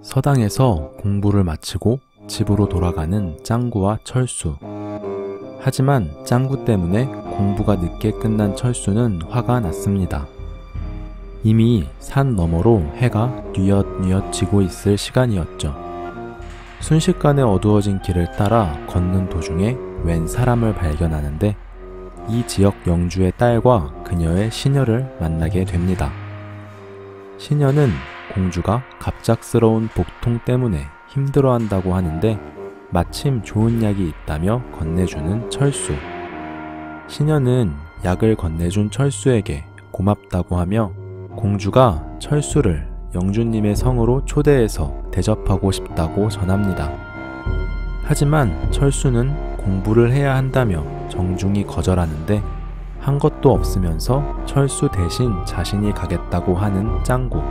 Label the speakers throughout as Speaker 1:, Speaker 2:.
Speaker 1: 서당에서 공부를 마치고 집으로 돌아가는 짱구와 철수. 하지만 짱구 때문에 공부가 늦게 끝난 철수는 화가 났습니다. 이미 산 너머로 해가 뉘엿뉘엿 지고 있을 시간이었죠. 순식간에 어두워진 길을 따라 걷는 도중에 웬 사람을 발견하는데 이 지역 영주의 딸과 그녀의 시녀를 만나게 됩니다. 시녀는 공주가 갑작스러운 복통 때문에 힘들어한다고 하는데 마침 좋은 약이 있다며 건네주는 철수. 시녀는 약을 건네준 철수에게 고맙다고 하며 공주가 철수를 영주님의 성으로 초대해서 대접하고 싶다고 전합니다. 하지만 철수는 공부를 해야 한다며 정중히 거절하는데 한 것도 없으면서 철수 대신 자신이 가겠다고 하는 짱구.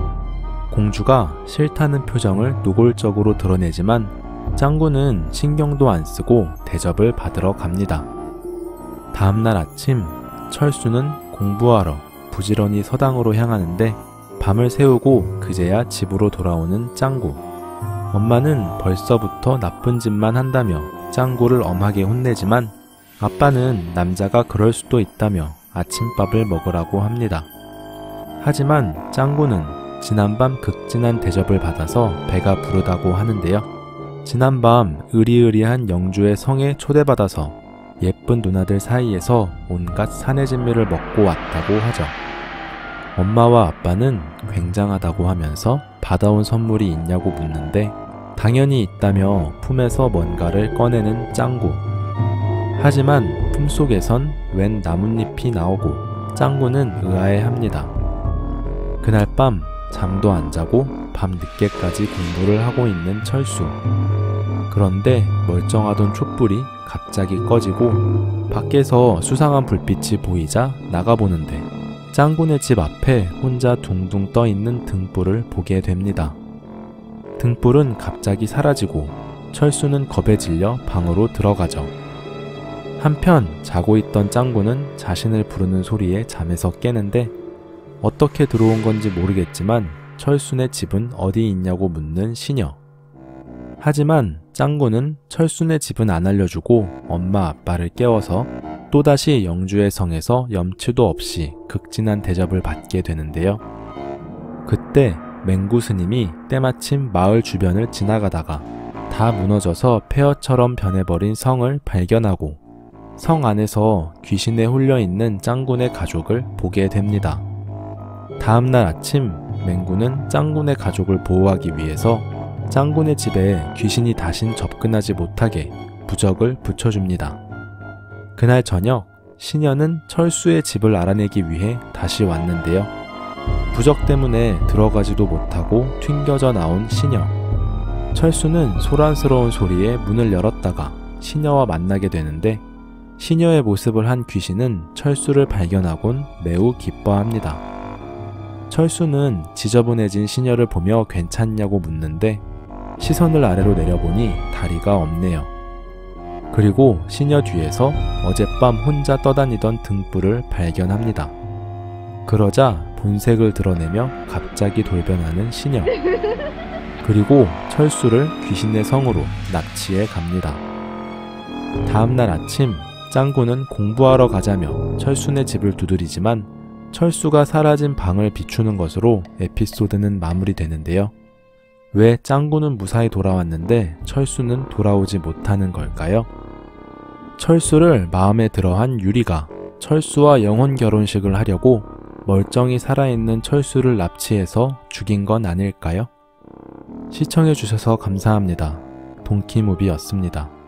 Speaker 1: 공주가 싫다는 표정을 노골적으로 드러내지만 짱구는 신경도 안 쓰고 대접을 받으러 갑니다. 다음날 아침 철수는 공부하러 부지런히 서당으로 향하는데 밤을 새우고 그제야 집으로 돌아오는 짱구. 엄마는 벌써부터 나쁜 짓만 한다며 짱구를 엄하게 혼내지만 아빠는 남자가 그럴 수도 있다며 아침밥을 먹으라고 합니다. 하지만 짱구는 지난밤 극진한 대접을 받아서 배가 부르다고 하는데요. 지난밤 으리으리한 영주의 성에 초대받아서 예쁜 누나들 사이에서 온갖 사내진미를 먹고 왔다고 하죠. 엄마와 아빠는 굉장하다고 하면서 받아온 선물이 있냐고 묻는데 당연히 있다며 품에서 뭔가를 꺼내는 짱구. 하지만 품속에선 웬 나뭇잎이 나오고 짱구는 의아해합니다. 그날 밤 잠도 안 자고 밤 늦게까지 공부를 하고 있는 철수. 그런데 멀쩡하던 촛불이 갑자기 꺼지고 밖에서 수상한 불빛이 보이자 나가보는데 짱구네 집 앞에 혼자 둥둥 떠있는 등불을 보게 됩니다. 등불은 갑자기 사라지고 철수는 겁에 질려 방으로 들어가죠. 한편 자고 있던 짱구는 자신을 부르는 소리에 잠에서 깨는데 어떻게 들어온 건지 모르겠지만 철수네 집은 어디 있냐고 묻는 시녀. 하지만 짱구는 철수네 집은 안 알려주고 엄마 아빠를 깨워서 또다시 영주의 성에서 염치도 없이 극진한 대접을 받게 되는데요. 그때 맹구 스님이 때마침 마을 주변을 지나가다가 다 무너져서 폐허처럼 변해버린 성을 발견하고 성 안에서 귀신에 홀려있는 짱구네 가족을 보게 됩니다. 다음날 아침 맹구는 짱구네 가족을 보호하기 위해서 짱구네 집에 귀신이 다신 접근하지 못하게 부적을 붙여줍니다. 그날 저녁 시녀는 철수의 집을 알아내기 위해 다시 왔는데요. 부적 때문에 들어가지도 못하고 튕겨져 나온 시녀. 철수는 소란스러운 소리에 문을 열었다가 시녀와 만나게 되는데 시녀의 모습을 한 귀신은 철수를 발견하곤 매우 기뻐합니다. 철수는 지저분해진 시녀를 보며 괜찮냐고 묻는데 시선을 아래로 내려보니 다리가 없네요. 그리고 시녀 뒤에서 어젯밤 혼자 떠다니던 등불을 발견합니다. 그러자 본색을 드러내며 갑자기 돌변하는 시녀. 그리고 철수를 귀신의 성으로 납치해 갑니다. 다음날 아침 짱구는 공부하러 가자며 철수네 집을 두드리지만 철수가 사라진 방을 비추는 것으로 에피소드는 마무리되는데요. 왜 짱구는 무사히 돌아왔는데 철수는 돌아오지 못하는 걸까요? 철수를 마음에 들어한 유리가 철수와 영혼 결혼식을 하려고 멀쩡히 살아있는 철수를 납치해서 죽인 건 아닐까요? 시청해주셔서 감사합니다. 동키무비였습니다.